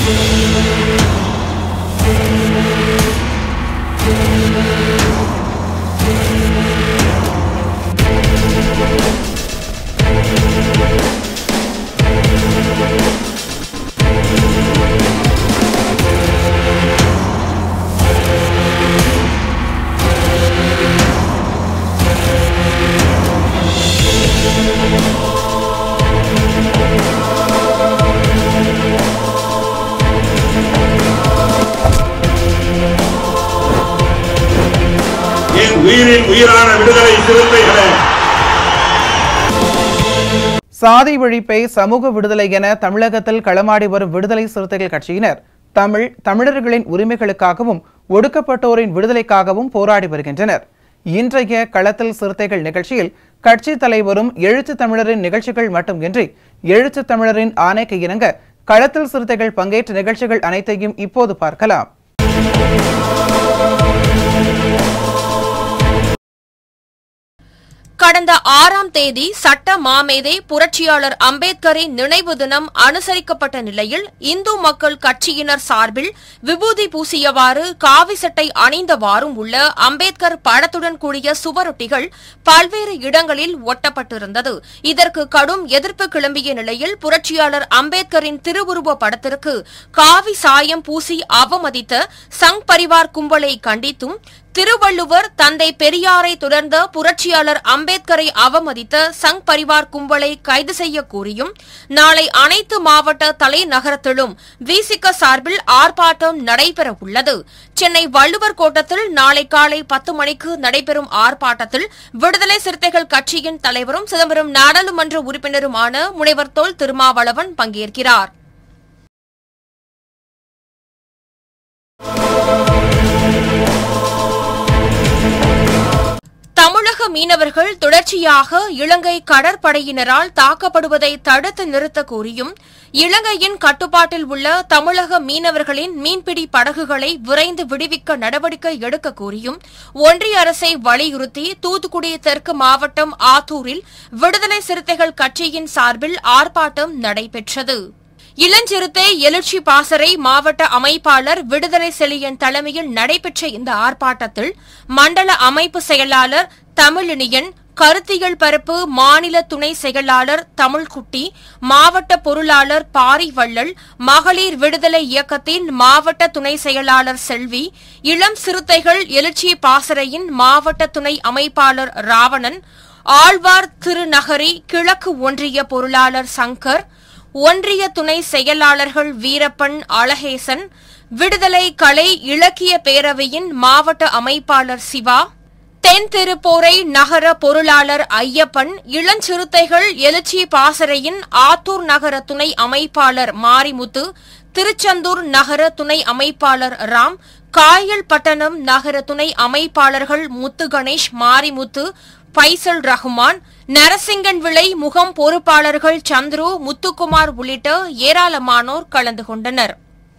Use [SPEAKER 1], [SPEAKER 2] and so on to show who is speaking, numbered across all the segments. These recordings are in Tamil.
[SPEAKER 1] உயிரான விடுதலை சிறுத்தைகளே,
[SPEAKER 2] சாதி ஒழிப்பை சமூக விடுதலை என தமிழகத்தில் களமாடி வரும் விடுதலை சிறுத்தைகள் கட்சியினர் தமிழர்களின் உரிமைகளுக்காகவும் ஒடுக்கப்பட்டோரின் விடுதலைக்காகவும் போராடி வருகின்றனர். இன்றைய களத்தில் சிறுத்தைகள் நிகழ்ச்சியில் கட்சி தலைவரும் எழுத்து தமிழரின் நிகழ்ச்சிகள் மட்டுமின்றி எழுத்து தமிழரின் ஆணைக்கு இணங்க களத்தில் சிறுத்தைகள் பங்கேற்ற நிகழ்ச்சிகள் அனைத்தையும் இப்போது பார்க்கலாம்.
[SPEAKER 3] கடந்த 6ஆம் தேதி சட்ட மாமேதை புரட்சியாளர் அம்பேத்கரின் நினைவு தினம் அனுசரிக்கப்பட்ட நிலையில் இந்து மக்கள் கட்சியினர் சார்பில் விபூதி பூசியவாறு காவி சட்டை அணிந்தவாறும் உள்ள அம்பேத்கர் படத்துடன் கூடிய சுவரொட்டிகள் பல்வேறு இடங்களில் ஒட்டப்பட்டிருந்தது. இதற்கு கடும் எதிர்ப்பு கிளம்பிய நிலையில் புரட்சியாளர் அம்பேத்கரின் திருவுருவ படத்திற்கு காவி சாயம் பூசி அவமதித்த சங் பரிவார் கும்பலை கண்டித்தும், திருவள்ளுவர் தந்தை பெரியாரை தொடர்ந்த புரட்சியாளர் அம்பேத்கரை அவமதித்த சங் பரிவார் கும்பலை கைது செய்ய கோரியும் நாளை அனைத்து மாவட்ட தலைநகரத்திலும் விசிக சார்பில் ஆர்ப்பாட்டம் நடைபெற உள்ளது. சென்னை வள்ளுவர் கோட்டத்தில் நாளை காலை 10 மணிக்கு நடைபெறும் ஆர்ப்பாட்டத்தில் விடுதலை சிறுத்தைகள் கட்சியின் தலைவரும் சிதம்பரம் நாடாளுமன்ற உறுப்பினருமான முனைவர் தொல் திருமாவளவன் பங்கேற்கிறார். தமிழக மீனவர்கள் தொடர்ச்சியாக இலங்கை கடற்படையினரால் தாக்கப்படுவதை தடுத்து நிறுத்த கோரியும், இலங்கையின் கட்டுப்பாட்டில் உள்ள தமிழக மீனவர்களின் மீன்பிடி படகுகளை விரைந்து விடுவிக்க நடவடிக்கை எடுக்க கோரியும் ஒன்றிய அரசை வலியுறுத்தி தூத்துக்குடி தெற்கு மாவட்டம் ஆத்தூரில் விடுதலை சிறுத்தைகள் கட்சியின் சார்பில் ஆர்ப்பாட்டம் நடைபெற்றது. இளஞ்சிறுத்தை எழுச்சி பாசறை மாவட்ட அமைப்பாளர் விடுதலை செழியன் தலைமையில் நடைபெற்ற இந்த ஆர்ப்பாட்டத்தில் மண்டல அமைப்பு செயலாளர் தமிழினியன், கருத்தியல் பரப்பு மாநில துணை செயலாளர் தமிழ்குட்டி, மாவட்ட பொருளாளர் பாரிவள்ளல், மகளிர் விடுதலை இயக்கத்தின் மாவட்ட துணை செயலாளர் செல்வி, இளம் சிறுத்தைகள் எழுச்சி பாசறையின் மாவட்ட துணை அமைப்பாளர் ராவணன், ஆழ்வார் திருநகரி கிழக்கு ஒன்றிய பொருளாளர் சங்கர், ஒன்றிய துணை செயலாளர்கள் வீரப்பன், அழகேசன், விடுதலை கலை இலக்கிய பேரவையின் மாவட்ட அமைப்பாளர் சிவா, தென் திருப்போரை நகர பொருளாளர் ஐயப்பன், இளஞ்சிறுத்தைகள் எழுச்சி பாசறையின் ஆத்தூர் நகர துணை அமைப்பாளர் மாரிமுத்து, திருச்செந்தூர் நகர துணை அமைப்பாளர் ராம், காயல்பட்டணம் நகர துணை அமைப்பாளர்கள் முத்து கணேஷ், மாரிமுத்து, பைசல் ரஹ்மான், நரசிங்கன் விளை முகம் பொறுப்பாளர்கள் சந்துரு, முத்துக்குமார் உள்ளிட்ட ஏராளமானோர் கலந்து கொண்டனர்.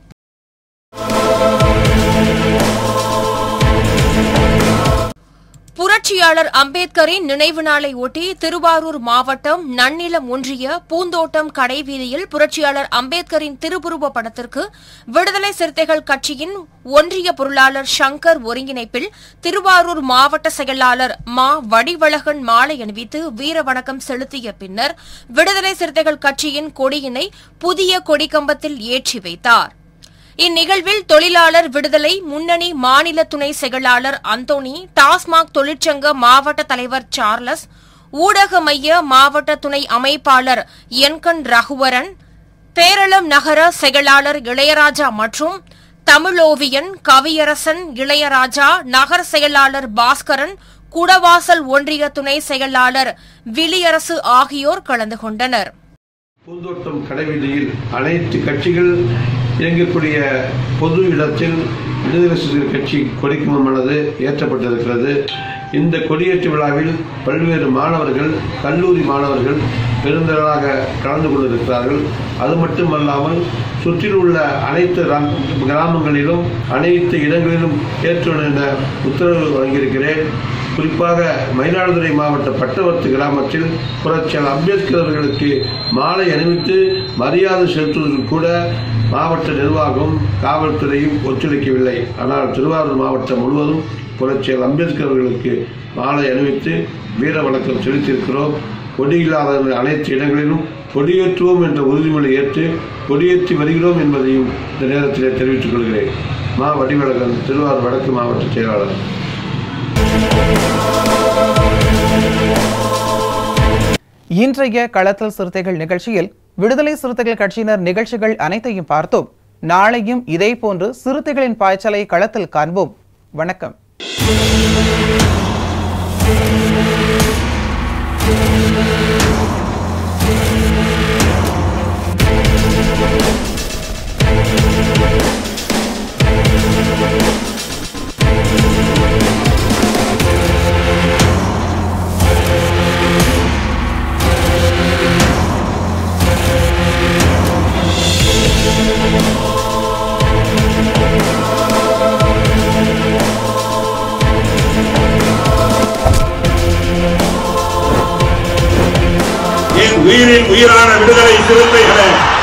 [SPEAKER 3] புரட்சியாளர் அம்பேத்கரின் நினைவு நாளை ஒட்டி திருவாரூர் மாவட்டம் நன்னிலம் ஒன்றிய பூந்தோட்டம் கடைவீதியில் புரட்சியாளர் அம்பேத்கரின் திருவுருவ படத்திற்கு விடுதலை சிறுத்தைகள் கட்சியின் ஒன்றிய பொருளாளர் சங்கர் ஒருங்கிணைப்பில் திருவாரூர் மாவட்ட செயலாளர் மா வடிவழகன் மாலை அணிவித்து வீர வணக்கம் செலுத்திய பின்னர் விடுதலை சிறுத்தைகள் கட்சியின் கொடியினை புதிய கொடிக்கம்பத்தில் ஏற்றி வைத்தார். இந்நிகழ்வில் தொழிலாளர் விடுதலை முன்னணி மாநில துணை செயலாளர் அந்தோனி, டாஸ்மாக் தொழிற்சங்க மாவட்ட தலைவர் சார்லஸ், ஊடக மைய மாவட்ட துணை அமைப்பாளர் என்கண் ரகுவரன், பேரளம் நகர செயலாளர் இளையராஜா மற்றும் தமிழோவியன், கவியரசன், இளையராஜா, நகர செயலாளர் பாஸ்கரன், குடவாசல் ஒன்றிய துணை செயலாளர் விலியரசு ஆகியோர் கலந்து கொண்டனர்.
[SPEAKER 4] பூந்தோட்டம் கடைவீதியில் அனைத்து கட்சிகள் இயங்கக்கூடிய பொது இடத்தில் விடுதலை சிறுத்தைகள் கட்சி கொடிக்கம்பமானது ஏற்றப்பட்டிருக்கிறது. இந்த கொடியேற்று விழாவில் பல்வேறு மாணவர்கள், கல்லூரி மாணவர்கள் பெருந்திரளாக கலந்து கொண்டிருக்கிறார்கள். அது மட்டுமல்லாமல் சுற்றில் உள்ள அனைத்து கிராமங்களிலும் அனைத்து இடங்களிலும் ஏற்ற உத்தரவு வழங்கியிருக்கிறேன். குறிப்பாக மயிலாடுதுறை மாவட்ட பட்டவர்த்தி கிராமத்தில் புரட்சியாளர் அம்பேத்கர் அவர்களுக்கு மாலை அணிவித்து மரியாதை செலுத்துவதற்கு கூட மாவட்ட நிர்வாகம் காவல்துறையும் ஒத்துழைக்கவில்லை. ஆனால் திருவாரூர் மாவட்டம் முழுவதும் புரட்சியாளர் அம்பேத்கர் அவர்களுக்கு மாலை அணிவித்து வீர வணக்கம் செலுத்தியிருக்கிறோம். கொடி இல்லாத அனைத்து இடங்களிலும் கொடியேற்றுவோம் என்ற உறுதிமொழி ஏற்று கொடியேற்றி வருகிறோம் என்பதையும் இந்த நேரத்திலே தெரிவித்துக் கொள்கிறேன். மா வடிவழகன், திருவாரூர் வடக்கு மாவட்ட செயலாளர்.
[SPEAKER 2] இன்றைய களத்தல் சிறுத்தைகள் நிகழ்ச்சியில் விடுதலை சிறுத்தைகள் கட்சியினர் நிகழ்ச்சிகள் அனைத்தையும் பார்த்தோம். நாளையும் இதே போன்று சிறுத்தைகளின் பாய்ச்சலை களத்தில் காண்போம். வணக்கம்.
[SPEAKER 1] உயிரின் உயிரான விடுதலை சிறுத்தைகளே,